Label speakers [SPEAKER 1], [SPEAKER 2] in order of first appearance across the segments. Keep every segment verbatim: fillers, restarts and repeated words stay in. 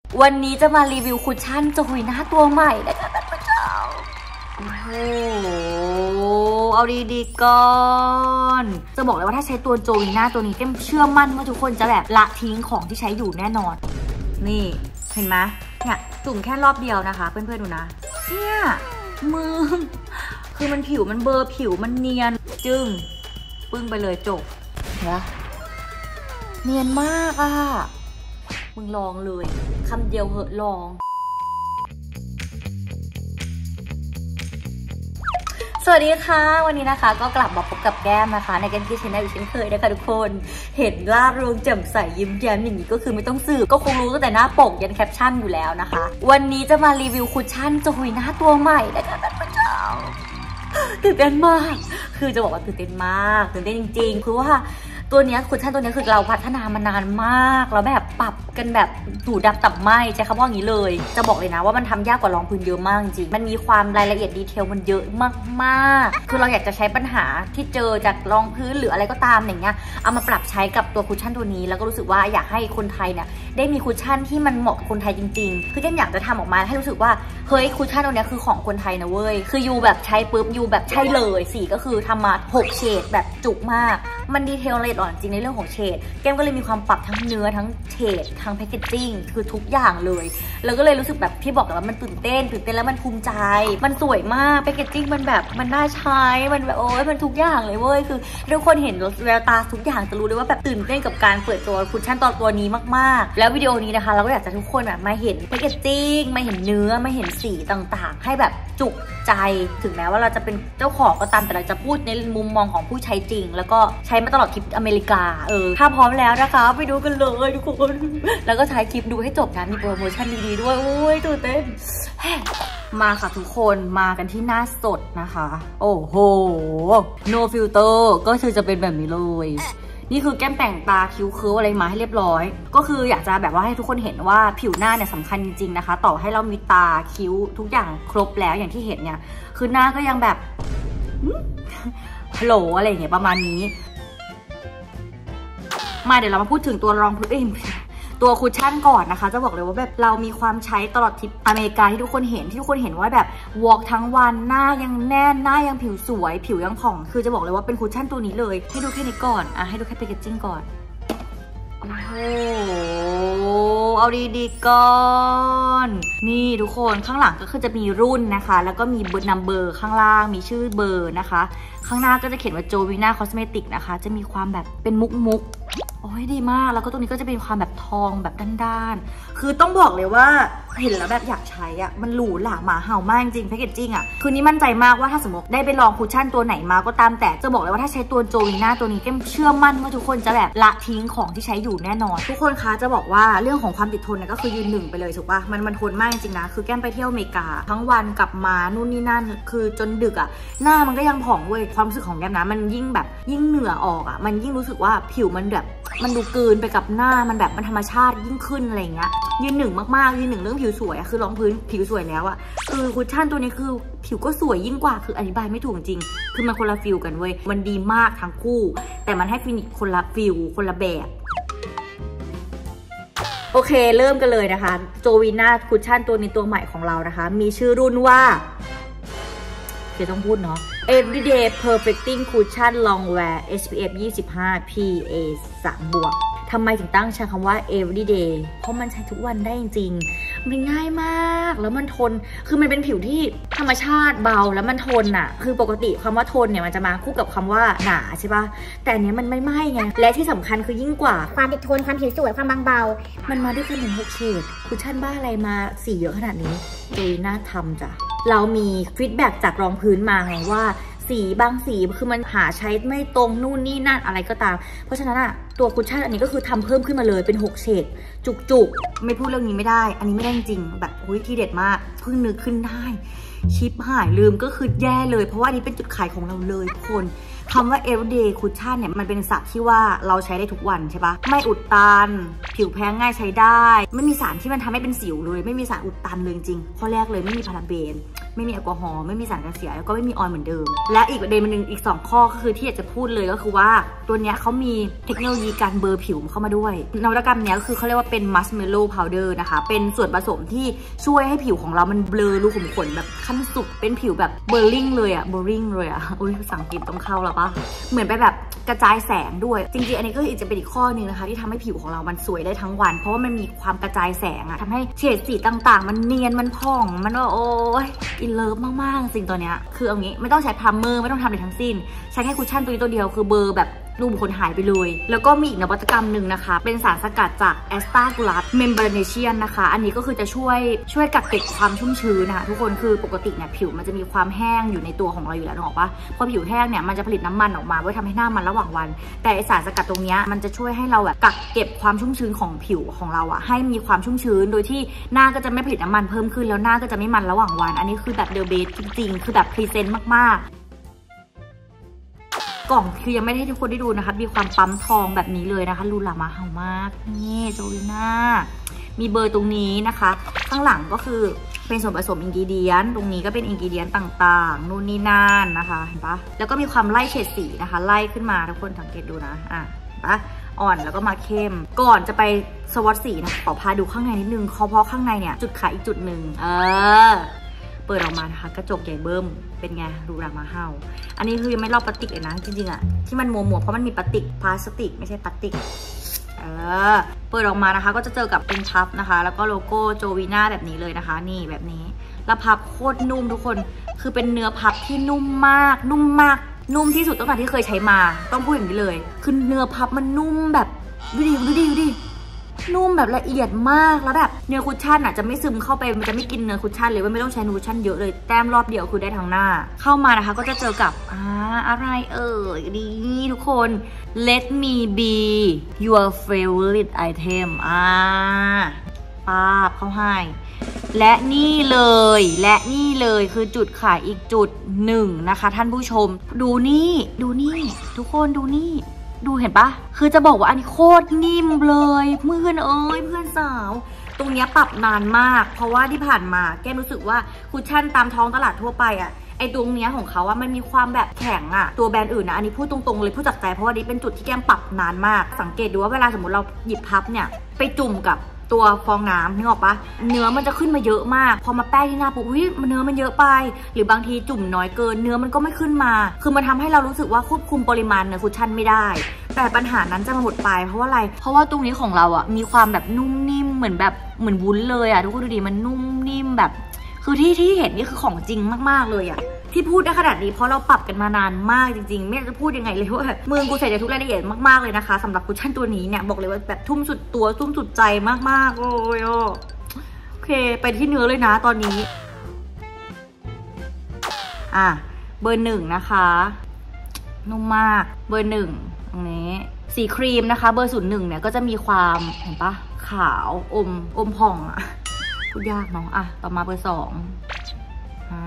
[SPEAKER 1] วันนี้จะมารีวิวคุชชั่นโจวีน่าตัวใหม่นะคะท่านผู้ชมโอ้โหเอาดีๆก่อนจะบอกเลยว่าถ้าใช้ตัวโจวีน่าตัวนี้เต็มเชื่อมั่นว่าทุกคนจะแบบละทิ้งของที่ใช้อยู่แน่นอนนี่เห็นไหมเนี่ยจุ่มแค่รอบเดียวนะคะเพื่อนๆดูนะเนี่ยมือคือมันผิวมันเบอร์ผิวมันเนียนจึ้งปึ้งไปเลยจบเห็นปะเนียนมากอ่ะมึงลองเลยคำเดียวเหอะลองสวัสดีค่ะวันนี้นะคะก็กลับมาพบกับแก้มนะคะในการที่ชแนลอีกเช่นเคยนะคะทุกคนเห็นร่าเริงแจ่มใสยิ้มแย้มอย่างนี้ก็คือไม่ต้องสืบก็คงรู้ตั้งแต่หน้าปกยันแคปชั่นอยู่แล้วนะคะวันนี้จะมารีวิวคุชชั่นโจวีน่าตัวใหม่นะคะท่านผู้ชมตื่นเต้นมากคือจะบอกว่าตื่นเต้นมากตื่นเต้นจริงๆคือว่าตัวนี้คุชชั่นตัวนี้คือเราพัฒนามานานมากแล้วแบบปรับกันแบบดูดับตับไหมใช้คำว่าอย่างนี้เลยจะบอกเลยนะว่ามันทำยากกว่ารองพื้นเยอะมากจริงมันมีความรายละเอียดดีเทลมันเยอะมากๆคือเราอยากจะใช้ปัญหาที่เจอจากรองพื้นหรืออะไรก็ตามอย่างเงี้ยเอามาปรับใช้กับตัวคุชชั่นตัวนี้แล้วก็รู้สึกว่าอยากให้คนไทยเนี่ยได้มีคุชชั่นที่มันเหมาะกับคนไทยจริงๆคือแก้มอยากจะทำออกมาให้รู้สึกว่าเฮ้ยคุชชั่นตัวนี้คือของคนไทยนะเว้ยคือยูแบบใช้ปุ๊บยูแบบใช่เลยสีก็คือทำมาหกเฉดแบบจุกมากมันดีเทลละเอียดอ่อนจริงในเรื่องของเฉดแก้มก็เลยมีความปรับทั้งเนื้อทั้งเฉดทั้งแพคเกจจิ้งคือทุกอย่างเลยแล้วก็เลยรู้สึกแบบที่บอกแล้วมันตื่นเต้นตื่นเต้นแล้วมันภูมิใจมันสวยมากแพคเกจจิ้งมันแบบมันน่าใช้มันแบบโอ้ยมันทุกอย่างเลยเว้ยคือทุกคนเห็นแววตาทุกอย่างจะรู้เลยว่าแบบตื่นเต้นกับการเปิดตัวคุชชั่นตัวตัวนี้มากๆแล้ววิดีโอนี้นะคะเราก็อยากจะทุกคนแบบมาเห็นแพคเกจจิ้งมาเห็นเนื้อมาเห็นสีต่างๆให้แบบจุกใจถึงแม้ว่าเราจะเป็นเจ้าของก็ตามแต่เราจะพูดในมุมมองของผู้ใช้จริงแล้วก็ใช้มาตลอดคลิปอเมริกาเออถ้าพร้อมแล้วนะคะไปดูกันเลยทุกคนแล้วก็ใช้คลิปดูให้จบนะมีโปรโมชั่นดีๆด้วยโอ้ยตื่นเต้นมาค่ะทุกคนมากันที่หน้าสดนะคะโอ้โห no filter ก็คือจะเป็นแบบนี้เลยนี่คือแก้มแต่งตาคิ้วเคิร์ฟอะไรมาให้เรียบร้อยก็คืออยากจะแบบว่าให้ทุกคนเห็นว่าผิวหน้าเนี่ยสำคัญจริงๆนะคะต่อให้เรามีตาคิ้วทุกอย่างครบแล้วอย่างที่เห็นเนี่ยคือหน้าก็ยังแบบฮัลโหลอะไรอย่างเงี้ยประมาณนี้มาเดี๋ยวเรามาพูดถึงตัวรองพื้นเองตัวคุชชั่นก่อนนะคะจะบอกเลยว่าแบบเรามีความใช้ตลอดทริปอเมริกาที่ทุกคนเห็นที่ทุกคนเห็นว่าแบบวอล์กทั้งวันหน้ายังแน่นหน้ายังผิวสวยผิวยังผ่องคือจะบอกเลยว่าเป็นคุชชั่นตัวนี้เลยให้ดูแค่นี้ก่อนอ่ะให้ดูแค่แพคเกจจิ้งก่อนโอ้โหเอาดีๆก่อนนี่ทุกคนข้างหลังก็คือจะมีรุ่นนะคะแล้วก็มีเบอร์นัมเบอร์ข้างล่างมีชื่อเบอร์นะคะข้างหน้าก็จะเขียนว่าโจวีน่าคอสเมติกนะคะจะมีความแบบเป็นมุกมุกโอ้ยดีมากแล้วก็ตรงนี้ก็จะเป็นความแบบทองแบบด้านๆคือต้องบอกเลยว่าเห็นแล้วแบบอยากใช้อ่ะมันหรูหราหมาเห่ามากจริงแพคเกจจิ้งอ่ะคือนี้มั่นใจมากว่าถ้าสมมติได้ไปลองคุชชั่นตัวไหนมาก็ตามแต่จะบอกเลยว่าถ้าใช้ตัวโจวีน่าตัวนี้แก้มเชื่อมั่นว่าทุกคนจะแบบละทิ้งของที่ใช้อยู่แน่นอนทุกคนคะจะบอกว่าเรื่องของความติดทนเนี่ยก็คือยืนหนึ่งไปเลยถูกปะมันมันทนมากจริงๆนะคือแก้มไปเที่ยวอเมริกาทั้งวันกลับมานู่นนี่นั่นคือจนดึกอ่ะหน้ามันก็ยังผ่องเว้ยความรู้สึกของแก้มนะมันยิ่งแบบยิ่งเหงื่อออกอ่ะมันยิ่งรู้สึกว่าผิวมันแบบมันดูกลืนไปกับหน้ามันแบบมันธรรมชาติยิ่งขึ้นอะไรเงี้ยยืนหนึ่งมากๆยืนหนึ่งเรื่องผิวสวยอะคือรองพื้นผิวสวยแล้วอะคือคุชชั่นตัวนี้คือผิวก็สวยยิ่งกว่าคืออธิบายไม่ถูกจริงคือมันคนละฟิลกันเว้ยมันดีมากทั้งคู่แต่มันให้ฟินิชคนละฟิลคนละแบบโอเคเริ่มกันเลยนะคะโจวีน่าคุชชั่นตัวนี้ตัวใหม่ของเรานะคะมีชื่อรุ่นว่าเดี๋ยวต้องพูดเนาะ Everyday Perfecting Cushion Longwear เอส พี เอฟ ยี่สิบห้า พี เอ สาม บวกทำไมถึงตั้งใช้คำว่า everyday เพราะมันใช้ทุกวันได้จริงๆมันง่ายมากแล้วมันทนคือมันเป็นผิวที่ธรรมชาติเบาแล้วมันทนอะคือปกติคำว่าทนเนี่ยมันจะมาคู่กับคำว่าหนาใช่ปะแต่อันนี้มันไม่ไหม้ไงและที่สำคัญคือยิ่งกว่า
[SPEAKER 2] ความติดทนความผิวสวยความบางเบา
[SPEAKER 1] มันมาด้วยกันถึงหกเฉดคุชชั่นบ้าอะไรมาสีเยอะขนาดนี้โดยน่าทำจ้ะเรามีฟีดแบ็กจากรองพื้นมาไงว่าสีบางสีคือมันหาใช้ไม่ตรงนู่นนี่นั่นอะไรก็ตามเพราะฉะนั้นอะตัวคุชชั่นอันนี้ก็คือทำเพิ่มขึ้นมาเลยเป็นหกเฉดจุกๆไม่พูดเรื่องนี้ไม่ได้อันนี้ไม่ได้จริงแบบอุ้ยที่เด็ดมากเพิ่งนึกขึ้นได้ชิปหายลืมก็คือแย่เลยเพราะว่าอันนี้เป็นจุดขายของเราเลยทุกคนคำว่า everyday cushion เนี่ยมันเป็นศัพท์ที่ว่าเราใช้ได้ทุกวันใช่ปะไม่อุดตันผิวแพ้ง่ายใช้ได้ไม่มีสารที่มันทำให้เป็นสิวเลยไม่มีสารอุดตันเลยจริงข้อแรกเลยไม่มีพาราเบนไม่มีแอลกอฮอล์ไม่มีสารกันเสียแล้วก็ไม่มีออยล์เหมือนเดิมและอีกประเด็นนึงอีกสองข้อก็คือที่อยากจะพูดเลยก็คือว่าตัวเนี้ยเขามีเทคโนโลยีการเบลอผิวเข้ามาด้วยนวัตกรรมเนี้ยก็คือเขาเรียกว่าเป็นมัสเมลโล่พาวเดอร์นะคะเป็นส่วนผสมที่ช่วยให้ผิวของเรามันเบลอรูขุมขนแบบขั้นสุดเป็นผิวแบบเบลลิ่งเลยอะเบลลิ่งเลยอะอุ้ยภาษาอังกฤษต้องเข้าแล้วปะเหมือนไปแบบกระจายแสงด้วยจริงๆอันนี้ก็จะเป็นอีกข้อนึงนะคะที่ทำให้ผิวของเรามันสวยได้ทั้งวันเพราะว่ามันมีความกระจายแสงอะทำให้เฉดสีต่างๆมันเนียนมันผ่องมันว่าโอ้ยอินเลิฟมากๆสิ่งตัวเนี้ยคือเอางี้ไม่ต้องใช้พรัมเมอร์ไม่ต้องทำอะไรทั้งสิ้นใช้แค่คุชชั่นตัวนี้ตัวเดียวคือเบอร์แบบรูขุมขนหายไปเลยแล้วก็มีอีกนวัตกรรมหนึ่งนะคะเป็นสารสกัดจากแอสตากูลัสเมมเบรเนเชียนนะคะอันนี้ก็คือจะช่วยช่วยกักเก็บความชุ่มชื้นนะคะทุกคนคือปกติเนี่ยผิวมันจะมีความแห้งอยู่ในตัวของเราอยู่แล้วนึกออกปะพอผิวแห้งเนี่ยมันจะผลิตน้ำมันออกมาเพื่อทำให้หน้ามันระหว่างวันแต่สารสกัดตรงนี้มันจะช่วยให้เราแบบกักเก็บความชุ่มชื้นของผิวของเราอะให้มีความชุ่มชื้นโดยที่หน้าก็จะไม่ผลิตน้ำมันเพิ่มขึ้นแล้วหน้าก็จะไม่มันระหว่างวันอันนี้คือแบบเดอะเบสจริงๆคือแบบพรีเซนต์มากๆกล่องคือยังไม่ได้ให้ทุกคนได้ดูนะคะมีความปั๊มทองแบบนี้เลยนะคะลูลามาเฮามากนี่โจลิน่ามีเบอร์ตรงนี้นะคะข้างหลังก็คือเป็นส่วนผสมอินกิเดียนตรงนี้ก็เป็นอินกิเดียนต่างๆนู่นนี่นั่นนะคะเห็นปะแล้วก็มีความไล่เฉดสีนะคะไล่ขึ้นมาทุกคนสังเกตดูนะอ่ะเห็นปะอ่อนแล้วก็มาเข้มก่อนจะไปสวอตสีนะขอพาดูข้างในนิดนึงเพราะข้างในเนี่ยจุดขายอีกจุดหนึ่งเออเปิดออกมานะคะกระจกใหญ่เบิ้มเป็นไงดูรามาเฮาอันนี้คือยังไม่ลอกพลาสติกเลยนะจริงๆอะที่มันมัวๆเพราะมันมีพลาสติกพลาสติกไม่ใช่พลาสติกเออเปิดออกมานะคะก็จะเจอกับเป็นพับนะคะแล้วก็โลโก้โจวีน่าแบบนี้เลยนะคะนี่แบบนี้แล้วพับโคตรนุ่มทุกคนคือเป็นเนื้อพับที่นุ่มมากนุ่มมากนุ่มที่สุดตั้งแต่ที่เคยใช้มาต้องพูดอย่างนี้เลยคือเนื้อพับมันนุ่มแบบดูดิดูดิดูดินุ่มแบบละเอียดมากแล้วแบบเนื้อคุชชั่นอ่ะจะไม่ซึมเข้าไปมันจะไม่กินเนื้อคุชชั่นเลยว่าไม่ต้องใช้คุชชั่นเยอะเลยแต้มรอบเดียวคือได้ทั้งหน้าเข้ามานะคะก็จะเจอกับอ่าอะไรเอ่ยดีทุกคน let me be your favorite item อ่าป้าบเข้าให้และนี่เลยและนี่เลยคือจุดขายอีกจุดหนึ่งนะคะท่านผู้ชมดูนี่ดูนี่ทุกคนดูนี่ดูเห็นปะคือจะบอกว่าอันนี้โคตรนิ่มเลยเพื่อนเอ้ยเพื่อนสาวตรงนี้ปรับนานมากเพราะว่าที่ผ่านมาแก้มรู้สึกว่าคุชชั่นตามท้องตลาดทั่วไปอะไอตรงเนี้ยของเขาว่ามันมีความแบบแข็งอะตัวแบรนด์อื่นนะอันนี้พูดตรงๆเลยพูดจากใจเพราะว่านี้เป็นจุดที่แก้มปรับนานมากสังเกตดูว่าเวลาสมมติเราหยิบพับเนี่ยไปจุ่มกับตัวฟองน้ำนึกออกปะเนื้อมันจะขึ้นมาเยอะมากพอมาแป้งที่หน้าปุ๊บอุ้ยเนื้อมันเยอะไปหรือบางทีจุ่มน้อยเกินเนื้อมันก็ไม่ขึ้นมาคือมันทำให้เรารู้สึกว่าควบคุมปริมาณเนื้อคุชชั่นไม่ได้แต่ปัญหานั้นจะมาหมดไปเพราะว่าอะไรเพราะว่าตรงนี้ของเราอ่ะมีความแบบนุ่มนิ่มเหมือนแบบเหมือนวุ้นเลยอ่ะทุกคนดูดิมันนุ่มนิ่มแบบคือที่ที่เห็นนี่คือของจริงมากๆเลยอ่ะที่พูดได้ขนาดนี้เพราะเราปรับกันมานานมากจริงๆไม่จะพูดยังไงเลยว่ามือกูใส่ใจทุกรายละเอียดมากๆเลยนะคะสำหรับคุชชั่นตัวนี้เนี่ยบอกเลยว่าแบบทุ่มสุดตัวทุ่มสุดใจมากๆโอ้ยโอเคไปที่เนื้อเลยนะตอนนี้อ่ะเบอร์หนึ่งนะคะนุ่มมากเบอร์หนึ่งตรงนี้สีครีมนะคะเบอร์ศูนย์หนึ่งเนี่ยก็จะมีความเห็นปะขาวอมอมผ่องอะพูดยากเนาะอ่ะต่อมาเบอร์สองอ่า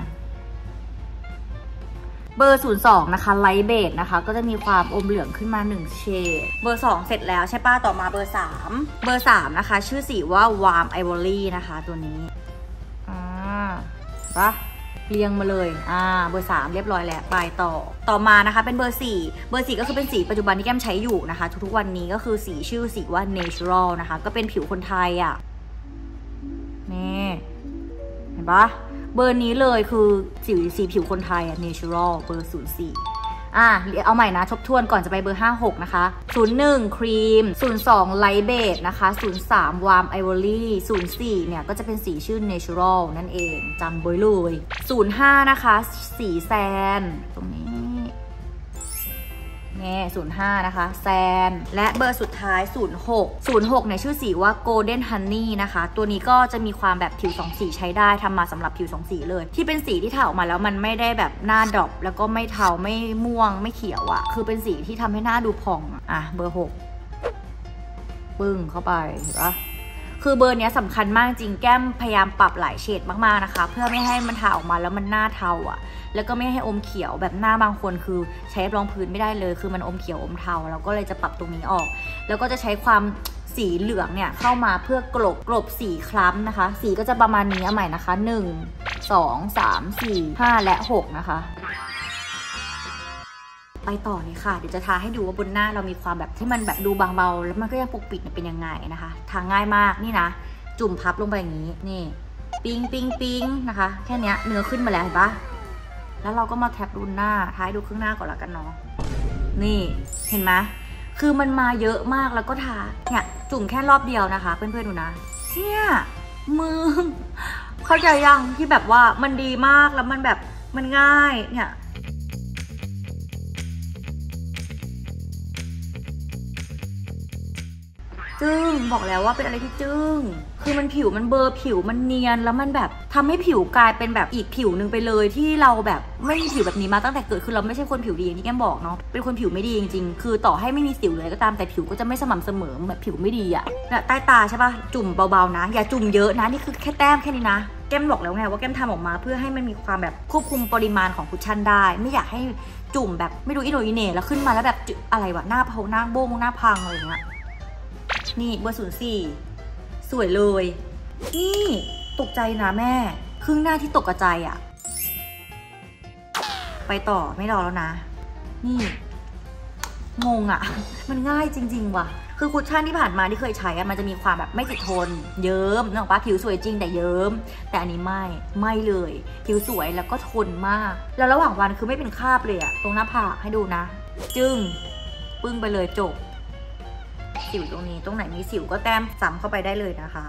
[SPEAKER 1] เบอร์ศูนย์สองนะคะไลท์เบจนะคะก็จะมีความอมเหลืองขึ้นมาหนึ่งเฉดเบอร์สองเสร็จแล้วใช่ป้ะต่อมาเบอร์สามเบอร์สามนะคะชื่อสีว่าวาร์มไอวอรี่นะคะตัวนี้อ่าปะเรียงมาเลยอ่าเบอร์สามเรียบร้อยแล้วไปต่อต่อมานะคะเป็นเบอร์สี่เบอร์สี่ก็คือเป็นสีปัจจุบันที่แก้มใช้อยู่นะคะทุกๆวันนี้ก็คือสีชื่อสีว่า natural นะคะก็เป็นผิวคนไทยอ่ะนี่เห็นปะเบอร์นี้เลยคือสีสีผิวคนไทยอะ natural เบอร์ศูนย์สี่อ่ะเอาใหม่นะทบทวนก่อนจะไปเบอร์ห้าหกนะคะศูนย์หนึ่งครีมศูนย์สองไลท์เบจนะคะศูนย์สามวาร์มไอวอรี่ศูนย์สี่เนี่ยก็จะเป็นสีชื่อ natural นั่นเองจำไว้เลยศูนย์ห้านะคะสีแซนตรงนี้นี่ศูนย์ห้านะคะแซนและเบอร์สุดท้ายศูนย์หกศูนย์หกเนี่ยชื่อสีว่า Golden Honey นะคะตัวนี้ก็จะมีความแบบผิวสองสีใช้ได้ทำมาสำหรับผิวสองสีเลยที่เป็นสีที่ถ่ายออกมาแล้วมันไม่ได้แบบหน้าดรอปแล้วก็ไม่เทาไม่ม่วงไม่เขียวอะคือเป็นสีที่ทำให้หน้าดูผ่องอ่ะเบอร์หกปึ้งเข้าไปเห็นปะคือเบอร์นี้สำคัญมากจริงแก้มพยายามปรับหลายเฉดมากๆนะคะเพื่อไม่ให้มันทาออกมาแล้วมันหน้าเทาอ่ะแล้วก็ไม่ให้อมเขียวแบบหน้าบางคนคือใช้รองพื้นไม่ได้เลยคือมันอมเขียวอมเทาเราก็เลยจะปรับตรงนี้ออกแล้วก็จะใช้ความสีเหลืองเนี่ยเข้ามาเพื่อกลบกลบสีคล้ำนะคะสีก็จะประมาณนี้ใหม่นะคะหนึ่ง สอง สาม สี่ ห้าและหกนะคะไปต่อเลยค่ะเดี๋ยวจะทาให้ดูว่าบนหน้าเรามีความแบบที่มันแบบดูบางเบาแล้วมันก็ยังปกปิดเป็นยังไงนะคะทาง่ายมากนี่นะจุ่มพับลงไปอย่างนี้นี่ปิ้งปิ้งปิ้งนะคะแค่นี้เนื้อขึ้นมาแล้วเห็นปะแล้วเราก็มาแท็บดูหน้าท้ายดูครึ่งหน้าก่อนละกันเนาะนี่เห็นไหมคือมันมาเยอะมากแล้วก็ทาเนี่ยจุ่มแค่รอบเดียวนะคะเพื่อนๆดูนะเนี่ยมือเข้าใจยังที่แบบว่ามันดีมากแล้วมันแบบมันง่ายเนี่ยจึ้งบอกแล้วว่าเป็นอะไรที่จึ้งคือมันผิวมันเบอร์ผิวมันเนียนแล้วมันแบบทำให้ผิวกลายเป็นแบบอีกผิวหนึ่งไปเลยที่เราแบบไม่มีผิวแบบนี้มาตั้งแต่เกิดคือเราไม่ใช่คนผิวดีอย่างที่แก้มบอกเนาะเป็นคนผิวไม่ดีจริงๆคือต่อให้ไม่มีสิวเลยก็ตามแต่ผิวก็จะไม่สม่ำเสมอแบบผิวไม่ดีอะเนี่ยใต้ตาใช่ป่ะจุ่มเบาๆนะอย่าจุ่มเยอะนะนี่คือแค่แต้มแค่นี้นะแก้มบอกแล้วไงว่าแก้มทำออกมาเพื่อให้มันมีความแบบควบคุมปริมาณของคุชชั่นได้ไม่อยากให้จุ่มแบบไม่รู้อิโนอิเน่แล้วขึ้นมาแล้วแบบอะไรวะหน้าเผาหน้าโบ้งหน้าพังอะไรเงี้ยนี่เบอร์ศูนย์สี่สวยเลยนี่ตกใจนะแม่ครึ่งหน้าที่ตกกระจายอะไปต่อไม่รอแล้วนะนี่งงอะมันง่ายจริงๆว่ะคือคุชชั่นที่ผ่านมาที่เคยใช้อะมันจะมีความแบบไม่ติดทนเยิ้มนึกออกปะผิวสวยจริงแต่เยิ้มแต่อันนี้ไม่ไม่เลยผิวสวยแล้วก็ทนมากแล้วระหว่างวันคือไม่เป็นคราบเลยอะตรงหน้าผากให้ดูนะจึ้งปึ้งไปเลยจบสิวตรงนี้ตรงไหนมีสิวก็แต้มซ้ำเข้าไปได้เลยนะคะ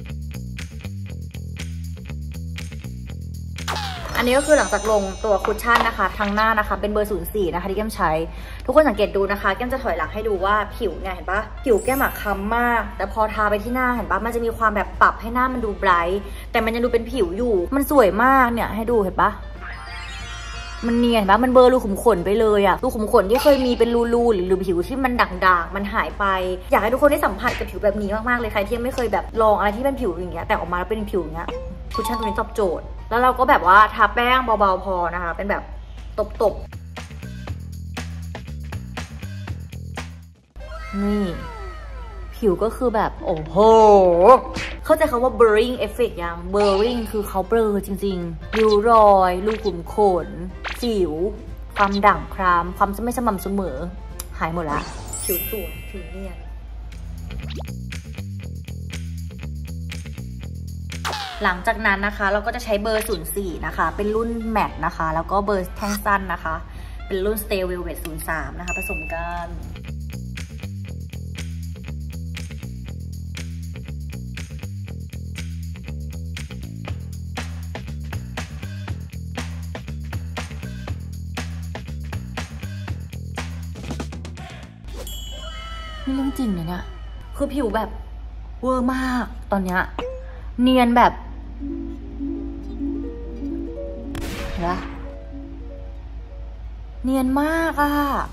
[SPEAKER 1] อันนี้ก็คือหลังจากลงตัวคุชชั่นนะคะทางหน้านะคะเป็นเบอร์ศูนย์สี่นะคะที่แก้มใช้ทุกคนสังเกตดูนะคะแก้มจะถอยหลังให้ดูว่าผิวเนี่ยเห็นปะผิวแก้มค้ำมากแต่พอทาไปที่หน้าเห็นปะมันจะมีความแบบปรับให้หน้ามันดูไบรท์แต่มันยังดูเป็นผิวอยู่มันสวยมากเนี่ยให้ดูเห็นปะมันเนียนปะมันเบอร์รูขุมขนไปเลยอะรูขุมขนที่เคยมีเป็นรูๆหรือผิวที่มันด่างๆมันหายไปอยากให้ทุกคนได้สัมผัสกับผิวแบบนี้มากๆเลยใครที่ยังไม่เคยแบบลองอะไรที่เป็นผิวอย่างเงี้ยแต่ออกมาแล้วเป็นผิวอย่างเงี้ยคุชชั่นตัวนี้ตอบโจทย์แล้วเราก็แบบว่าทาแป้งเบาๆพอนะคะเป็นแบบตบๆนี่ผิวก็คือแบบโอ้โหเข้าใจคำว่า blurring effect ยัง blurring คือเขาเบลอจริงๆริ้วรอยรูขุมขนสิวความด่างคล้ำความไม่สม่ำเสมอหายหมดละผิวสวยผิวเนียนหลังจากนั้นนะคะเราก็จะใช้เบอร์ศูนย์สี่นะคะเป็นรุ่นแมตต์นะคะแล้วก็เบอร์แท่งสั้นนะคะเป็นรุ่น Stay Velvet ศูนย์สามนะคะผสมกันนี่เรื่องจริงเลยเนี่ยคือผิวแบบเวอร์มากตอนเนี้ยเนียนแบบนะเนียนมากอะ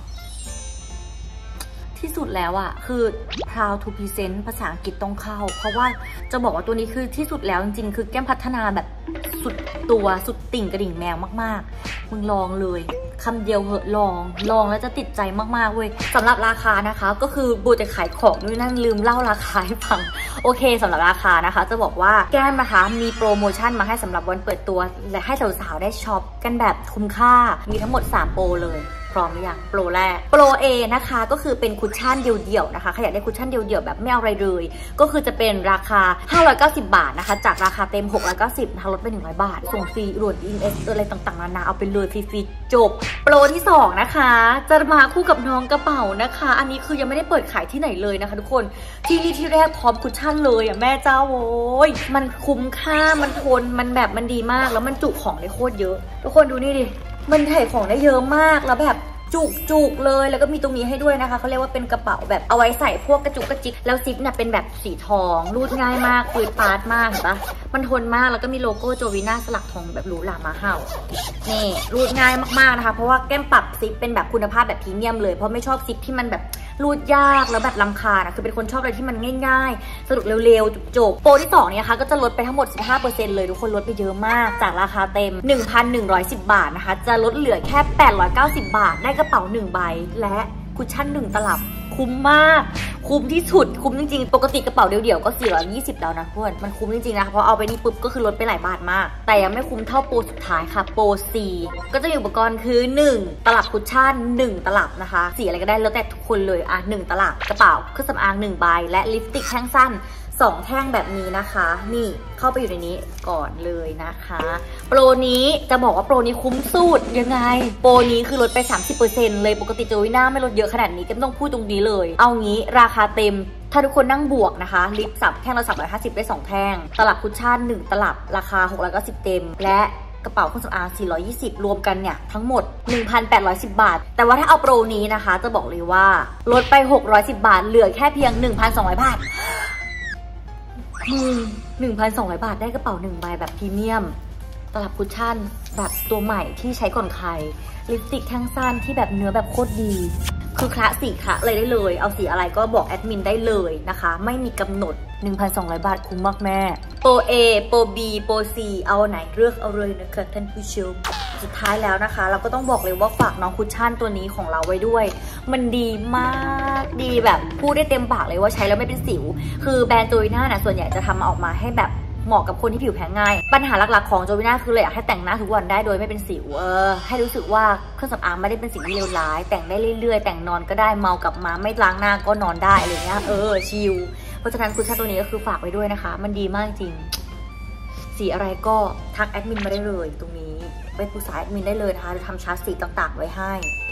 [SPEAKER 1] ที่สุดแล้วอะคือ proud to present ภาษาอังกฤษต้องเข้าเพราะว่าจะบอกว่าตัวนี้คือที่สุดแล้วจริงๆคือแก้มพัฒนาแบบสุดตัวสุดติ่งกระดิ่งแมวมากๆมึงลองเลยคำเดียวเหอะลองลองแล้วจะติดใจมากๆเว้ยสำหรับราคานะคะก็คือบูจะขายของด้วยนั่นลืมเล่าราคาให้ฟังโอเคสำหรับราคานะคะจะบอกว่าแก้มนะคะมีโปรโมชั่นมาให้สำหรับวันเปิดตัวและให้สาวๆได้ช็อปกันแบบคุ้มค่ามีทั้งหมดสามโปรเลยพร้อมหรือยังโปรแรกโปร A นะคะก็คือเป็นคุชชั่นเดี่ยวๆนะคะใครอยากได้คุชชั่นเดี่ยวๆแบบไม่เอาอะไรเลยก็คือจะเป็นราคาห้าร้อยเก้าสิบบาทนะคะจากราคาเต็มหกร้อยเก้าสิบนะคะลดไปหนึ่งร้อยบาทส่งฟรีรวด อี เอ็ม เอส อะไรต่างๆนานาเอาไปเลยฟรีๆจบโปรที่สองนะคะจะมาคู่กับน้องกระเป๋านะคะอันนี้คือยังไม่ได้เปิดขายที่ไหนเลยนะคะทุกคนที่นี่ที่แรกพร้อมคุชชั่นเลยอ่ะแม่เจ้าโว้ยมันคุ้มค่ามันทนมันแบบมันดีมากแล้วมันจุของได้โคตรเยอะทุกคนดูนี่ดิมันถ่ายของได้เยอะมากแล้วแบบจุกจุกเลยแล้วก็มีตรงนี้ให้ด้วยนะคะเขาเรียกว่าเป็นกระเป๋าแบบเอาไว้ใส่พวกกระจุกกระจิกแล้วซิปเนี่ยเป็นแบบสีทองรูดง่ายมากปืดปาดมากเห็นปะมันทนมากแล้วก็มีโลโก้โจวีน่าสลักทองแบบหรูหรามาเห่านี่รูดง่ายมากๆนะคะเพราะว่าแก้มปรับซิปเป็นแบบคุณภาพแบบพรีเมียมเลยเพราะไม่ชอบซิปที่มันแบบรูดยากแล้วแบบรำคาญนะคือเป็นคนชอบอะไรที่มันง่ายๆสะดวกเร็วๆจบโปรที่สองเนี่ยค่ะก็จะลดไปทั้งหมด สิบห้าเปอร์เซ็นต์ เลยทุกคนลดไปเยอะมากจากราคาเต็ม หนึ่งพันหนึ่งร้อยสิบ บาทนะคะจะลดเหลือแค่แปดร้อยเก้าสิบบาทได้กระเป๋าหนึ่งใบและคุชชั่นหนึ่งตลับคุ้มมากคุ้มที่สุดคุ้มจริงๆปกติกระเป๋าเดี่ยวๆก็สี่ร้อยยี่สิบแล้วนะเพื่อนมันคุ้มจริงๆนะเพราะเอาไปนี่ปุ๊บก็คือลดไปหลายบาทมากแต่ยังไม่คุ้มเท่าโปรสุดท้ายค่ะโปร C ก็จะมีอุปกรณ์คือหนึ่งตลับคุชชั่นหนึ่งตลับนะคะสีอะไรก็ได้แล้วแต่ทุกคนเลยอ่ะหนึ่งตลับกระเป๋าเครื่องสำอางหนึ่งใบและลิปสติกแท่งสั้นสองแท่งแบบนี้นะคะนี่เข้าไปอยู่ในนี้ก่อนเลยนะคะโปรนี้จะบอกว่าโปรนี้คุ้มสุดยังไงโปรนี้คือลดไป สามสิบเปอร์เซ็นต์ เลยปกติโจวิน่าไม่ลดเยอะขนาดนี้ก็ต้องพูดตรงนี้เลยเอางี้ราคาเต็มถ้าทุกคนนั่งบวกนะคะลิปสับแท่งละสามร้อยห้าสิบได้สองแท่งตลับคุชชั่นหนึ่งตลับราคาหกร้อยเก้าสิบเต็มและกระเป๋าเครื่องสำอางสี่ร้อยยี่สิบรวมกันเนี่ยทั้งหมด หนึ่งพันแปดร้อยสิบ บาทแต่ว่าถ้าเอาโปรนี้นะคะจะบอกเลยว่าลดไปหกร้อยสิบบาทเหลือแค่เพียง หนึ่งพันสองร้อย บาทหนึ่งพันสองร้อย บาทได้กระเป๋าหนึ่งใบแบบพรีเมียมตลับคุชชั่นแบบตัวใหม่ที่ใช้ก่อนใครลิปสติกแท่งสั้นที่แบบเนื้อแบบโคตรดีคือคละสีคละอะไรได้เลยเอาสีอะไรก็บอกแอดมินได้เลยนะคะไม่มีกำหนด หนึ่งพันสองร้อย บาทคุ้มมากแม่โปร A โปร B โปร C เอาไหนเลือกเอาเลยนะคะท่านผู้ชมสุดท้ายแล้วนะคะเราก็ต้องบอกเลยว่าฝากน้องคุชชั่นตัวนี้ของเราไว้ด้วยมันดีมากดีแบบพูดได้เต็มปากเลยว่าใช้แล้วไม่เป็นสิวคือแบรนด์โจวิน่าน่ะส่วนใหญ่จะทำออกมาให้แบบเหมาะกับคนที่ผิวแพ้ง่ายปัญหาหลักๆของโจวิน่าคือเลยอยากให้แต่งหน้าทุกวันได้โดยไม่เป็นสิวเออให้รู้สึกว่าเครื่องสำอางไม่ได้เป็นสิ่งที่เลวร้ายแต่งได้เรื่อยๆแต่งนอนก็ได้เมากลับมาไม่ล้างหน้าก็นอนได้อะไรเงี้ยเออชิลเพราะฉะนั้นคุชชั่นตัวนี้ก็คือฝากไว้ด้วยนะคะมันดีมากจริงสีอะไรก็ทักแอดมินมาได้เลยตรงนี้ไปปรึกษาแอดมินได้เลยนะคะจะทำชาร์ตสีต่างๆไว้ให้